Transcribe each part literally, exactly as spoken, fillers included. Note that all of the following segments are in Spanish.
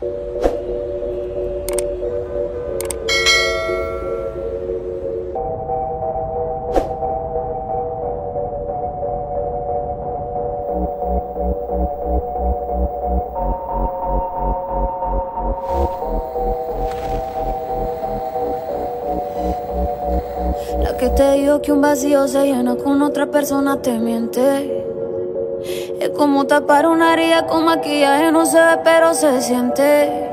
La que te dijo que un vacío se llena con otra persona te miente. Es como tapar una herida con maquillaje, no se ve pero se siente.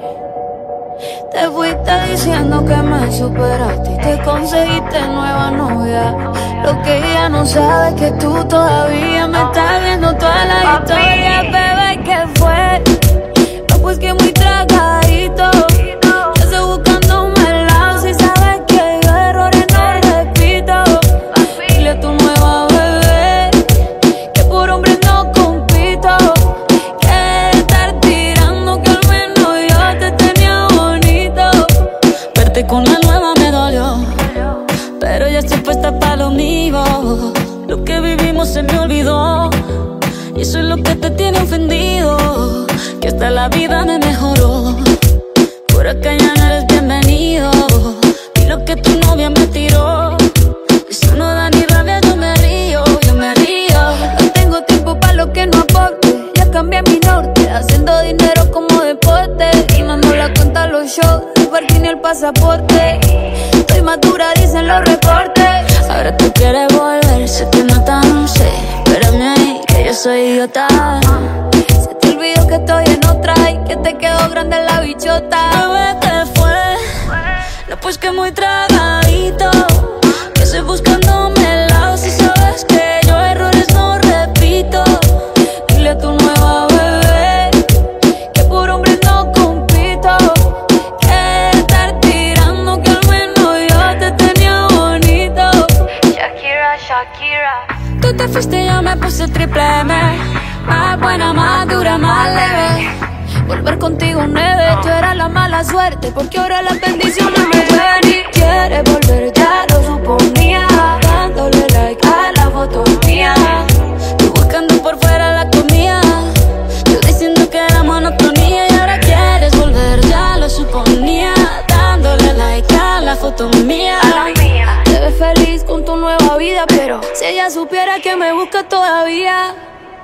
Te fuiste diciendo que me superaste y te conseguiste nueva novia. Lo que ella no sabe es que tú todavía me estás viendo toda la historia. Bebé, ¿qué fue? No, pues que muy tragadito. Ya estoy buscándome el lado. Si sabes que yo errores no repito. Dile a tu nueva bebé que por hombre no compito. Que estar tirando que al menos yo te tenía bonito. Verte con la nueva me dolió, pero ya estoy puesta para lo mío. Lo que vivimos se me olvidó y eso es lo que te tiene ofendido. Que hasta la vida me mejoró. Por acá ya no eres bienvenido. Y lo que tu novia me tiró, eso no da ni rabia, yo me río, yo me río. No tengo tiempo para lo que no aporte. Ya cambié mi norte, haciendo dinero como deporte. Y mando la cuenta a los shows, el parking y el pasaporte. Estoy madura, dicen los reportes. Ahora tú quieres volver, se te nota, no sé. Espérame ahí, que yo soy idiota. Se te olvidó que estoy en otra y que te quedó grande la bichota. Bebé, ¿qué fue? No, pues que muy tragadito. Que estoy buscándome el lado. Si sabes que yo errores no repito. Dile a tu nueva bebé que por hombre no compito. Que estar tirando que al menos yo te tenía bonito. Shakira, Shakira. Tú te fuiste y yo me puse triple M. Más buena, más dura, más leve. Volver contigo nueve. Tú eras la mala suerte porque ahora las bendiciones me llueven. Y quieres volver, ya lo suponía. Dándole like a la foto mía. Tú buscando por fuera la comida. Yo diciendo que era monotonía. Y ahora quieres volver, ya lo suponía. Dándole like a la foto mía. Te ves feliz con tu nueva vida, pero si ella supiera que me busca todavía.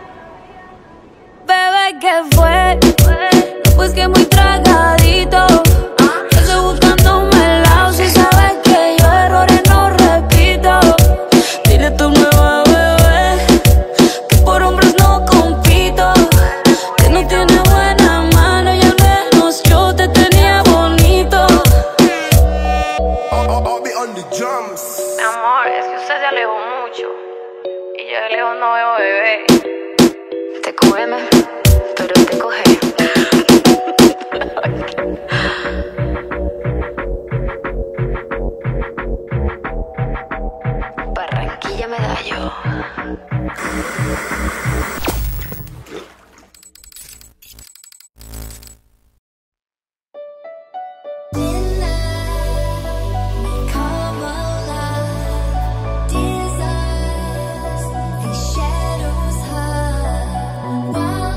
Bebé, ¿qué fue? Pues que muy tragadito. Yo estoy buscándome el lado. Si sabes que yo errores no repito. Dile a tu nueva bebé que por hombres no compito. Que no tiene buena mano y al menos yo te tenía bonito. Mi amor, es que usted se alejó mucho y yo de lejos no veo bebé. Te cógeme, pero te coge. Barranquilla Medallo. Wow.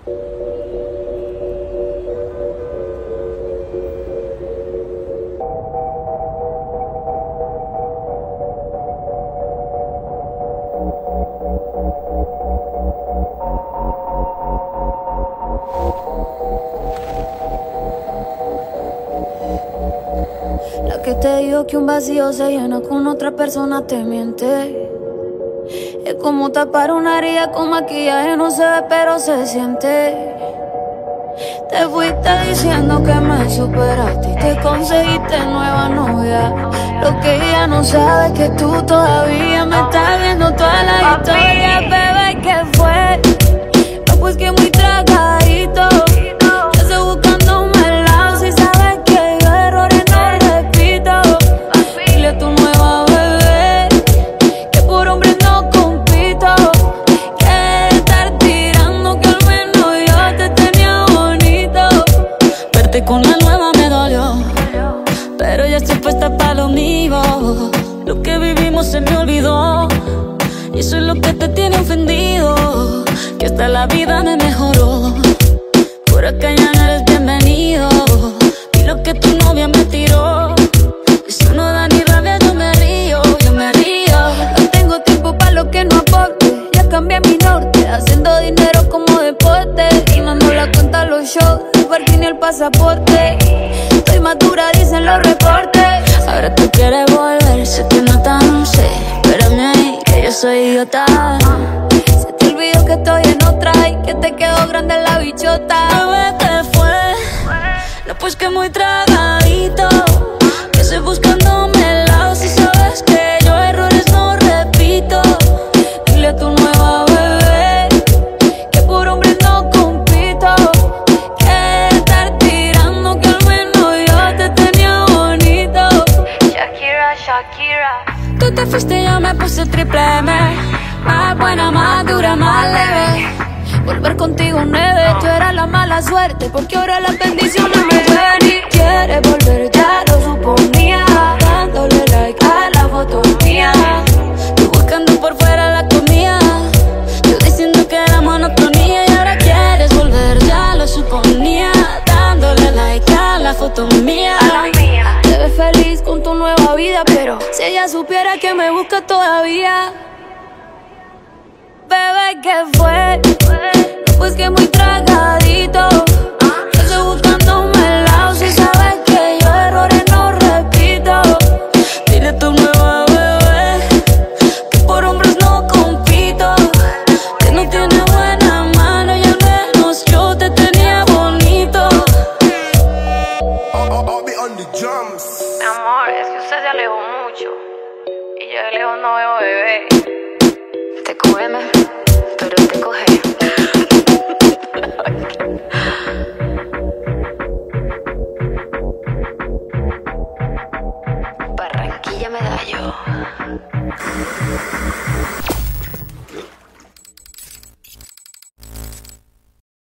La que te dijo que un vacío se llena con otra persona te miente. Es como tapar una herida con maquillaje, no se ve pero se siente. Te fuiste diciendo que me superaste y te conseguiste nueva novia. Lo que ella no sabe es que tú todavía me estás viendo toda la historia. Bebé, ¿qué fue? No, pues que muy tragadito. Ya sé buscándome el lado. Si sabes que yo errores no repito. Dile a tu nueva bebé que por hombre no compito. Que estar tirando, que al menos yo te tenía bonito. Verte con la nueva me dolió, pero ya estoy puesta para lo mío. Lo que vivimos se me olvidó, y eso es lo que te tiene ofendido. Que hasta la vida me mejoró. Por acá ya no eres bienvenido. Y lo que tu novia me tiró, eso no da ni rabia, yo me río, yo me río. No tengo tiempo para lo que no aporte. Ya cambié mi norte, haciendo dinero como deporte. Y mando la cuenta a los shows, el parking y el pasaporte. Estoy madura, dicen los reportes. Ahora tú quieres volver, se te nota, no sé. Espérame ahí, que yo soy idiota. Se te olvidó que estoy en otra y que te quedó grande la bichota. Bebé, ¿qué fue? No, pues que muy tragadito. Que estoy buscándome el lado. Si sabes que yo errores no repito. Dile a tu nueva bebé que por hombre no compito. Que estar tirando, que al menos yo te tenía bonito. Shakira, Shakira. Tú te fuiste y yo me puse triple M. Más buena, más dura, más leve. Volver contigo nueve, yo era la mala suerte, porque ahora las bendiciones me llueven. Y quieres volver, ya lo suponía, dándole like a la foto mía. Tú buscando por fuera la comida, yo diciendo que era monotonía. Y ahora quieres volver, ya lo suponía, dándole like a la foto mía. Te ves feliz con tu nueva vida, pero si ella supiera que me busca todavía. Bebé, ¿qué fue? Pues que muy tragadito. Yo estoy buscándome el lado. Si sabes que yo errores no repito. Dile a tu nueva bebé que por hombres no compito. Que no tiene buena mano y al menos yo te tenía bonito. Mi amor, es que usted se alejó mucho y yo de lejos no veo bebé. Te cógeme, pero te coge. Barranquilla Medallo.